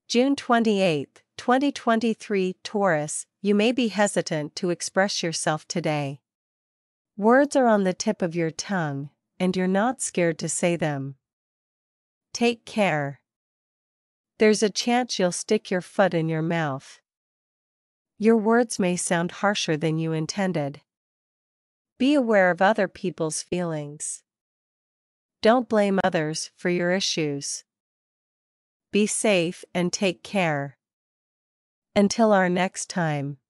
June 28, 2023 Taurus, you may be hesitant to express yourself today. Words are on the tip of your tongue, and you're not scared to say them. Take care. There's a chance you'll stick your foot in your mouth. Your words may sound harsher than you intended. Be aware of other people's feelings. Don't blame others for your issues. Be safe and take care. Until our next time.